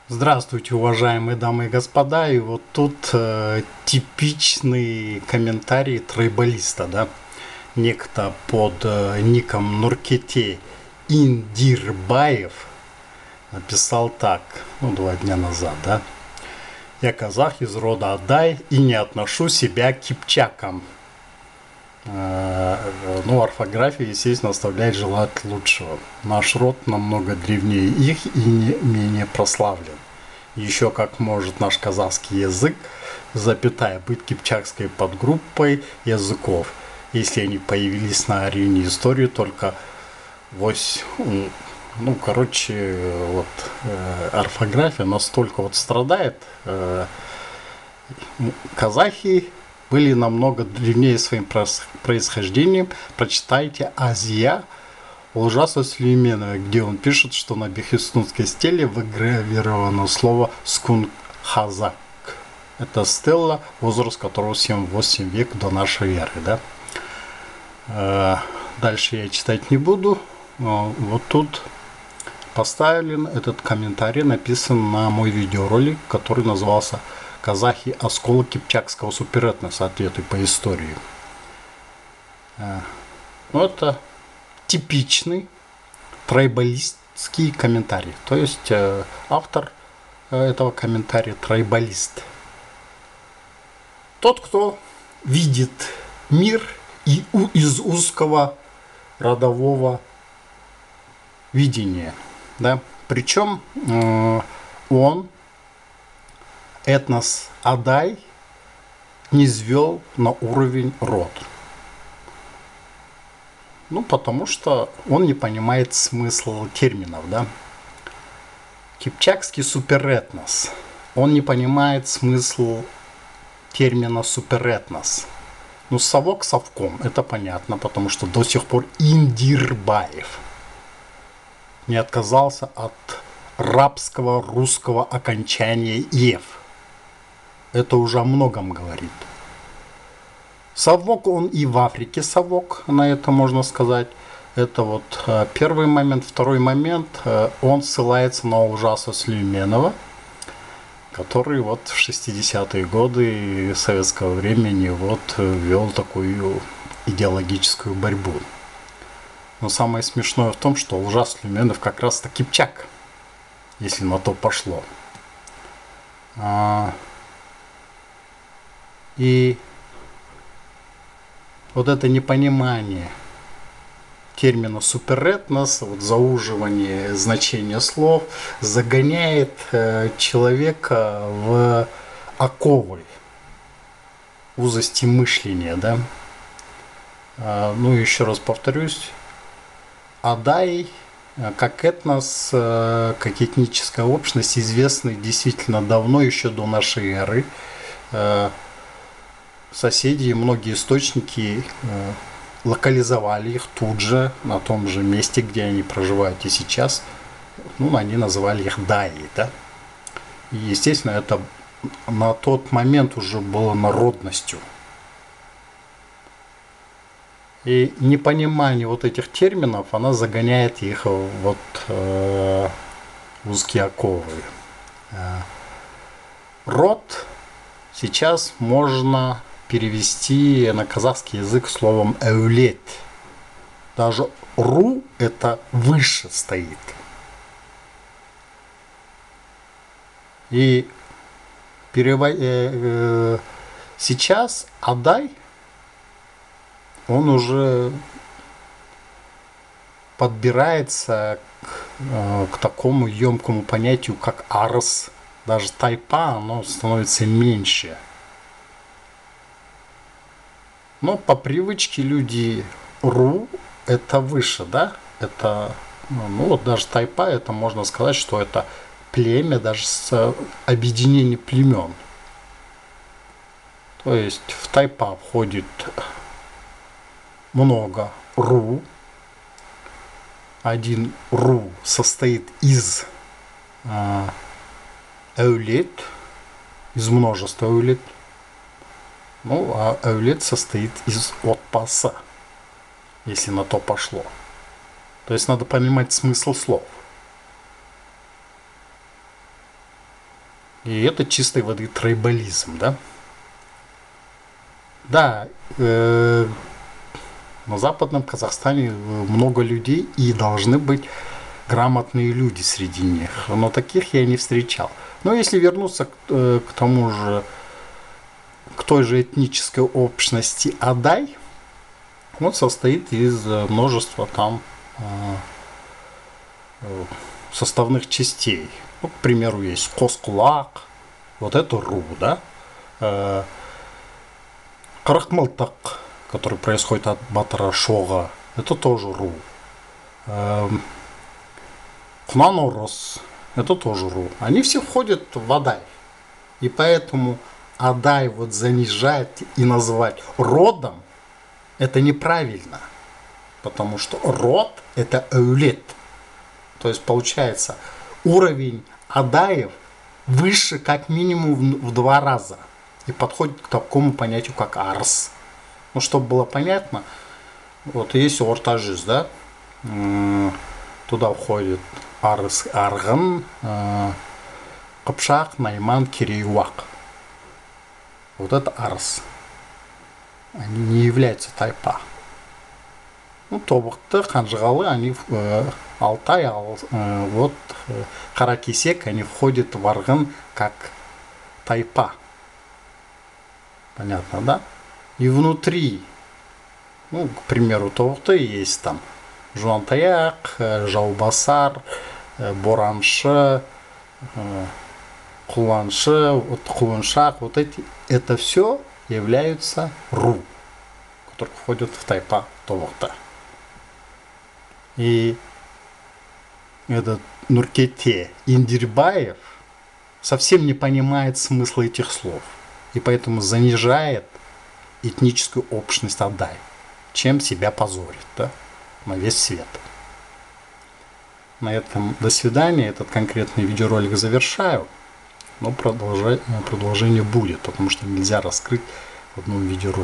Здравствуйте, уважаемые дамы и господа. И вот тут типичный комментарий трейбалиста, да? Некто под ником Нуркете Индирбаев написал так, 2 дня назад, да? Я казах из рода Адай и не отношу себя к кипчакам. Орфография, естественно, оставляет желать лучшего. Наш род намного древнее их и не менее прославлен. Еще как может наш казахский язык, быть кипчакской подгруппой языков, если они появились на арене истории только орфография настолько страдает. Казахи были намного древнее своим происхождением. Прочитайте Азия Ужаса Сулейменова, где он пишет, что на бехистунской стеле выгравировано слово скунхазак. Это стелла, возраст которого 7-8 век до нашей эры. Да? Дальше я читать не буду. Вот тут поставлен этот комментарий, написан на мой видеоролик, который назывался «Казахи. Осколок кипчакского суперэтноса. Ответы по истории». Это типичный трайбалистский комментарий. То есть автор этого комментария трайбалист. Тот, кто видит мир из узкого родового видения. Да? Причем он этнос Адай низвел на уровень род. Потому что он не понимает смысл терминов, да. Кипчакский суперэтнос. Он не понимает смысл термина суперэтнос. Совок совком, это понятно, потому что до сих пор Индирбаев не отказался от рабского русского окончания «ев». Это уже о многом говорит. Совок он и в Африке совок, на это можно сказать. Это первый момент. Второй момент, он ссылается на Ужаса Сулейменова, который в 60-е годы советского времени вел такую идеологическую борьбу. Но самое смешное в том, что Ужас Сулейменов как раз-то кипчак, если на то пошло. И это непонимание термина суперэтнос, зауживание значения слов загоняет человека в оковы узости мышления, да. Еще раз повторюсь, Адай как этнос, как этническая общность известны действительно давно, еще до нашей эры. Соседи и многие источники локализовали их тут же, на том же месте, где они проживают и сейчас. Они называли их даи, да. И, естественно, это на тот момент уже было народностью. И непонимание этих терминов, она загоняет их в узкие оковы. Род сейчас можно перевести на казахский язык словом «эулет». Даже «ру» это выше стоит. И сейчас Адай, он уже подбирается к такому емкому понятию, как арс. Даже тайпа, оно становится меньше. Но по привычке люди ру это выше, да? Это, даже тайпа, это можно сказать, что это племя, даже с объединение племен. То есть в тайпа входит много ру. Один ру состоит из эулет, из множества эулет. А эулет состоит из отпаса, если на то пошло. То есть надо понимать смысл слов. И это чистой воды трайбализм, да? Да, на Западном Казахстане много людей, и должны быть грамотные люди среди них. Но таких я не встречал. Но если вернуться к тому же, к той же этнической общности Адай, он состоит из множества там составных частей. Ну, к примеру, есть Коскулак, вот это Ру, да? Карахмалтак, который происходит от Батара Шога, это тоже Ру. Кунанорос, это тоже Ру. Они все входят в Адай. И поэтому Адай вот занижать и называть родом, это неправильно. Потому что род это эулет. То есть получается уровень Адаев выше как минимум в 2 раза. И подходит к такому понятию, как арс. Ну, чтобы было понятно, вот есть ортажиз, да? Туда входит арс, арган, капшак, найман, кириюак. Вот это арс. Они не являются тайпа. Ну, тобықты, ханжығалы, они Алтай, вот Каракесек, они входят в арган как тайпа. Понятно, да? И внутри, ну, к примеру, Тобықты есть там Жуантаяк, Жаубасар, Бораншы, Куланшы, вот Куланшак, вот эти, это все являются Ру, которые входят в тайпа Тобықты. И этот Нуркете Индирбаев совсем не понимает смысла этих слов. И поэтому занижает этническую общность Адай, чем себя позорит, да, на весь свет. На этом до свидания. Этот конкретный видеоролик завершаю, но продолжение будет, потому что нельзя раскрыть в одном видеоролике.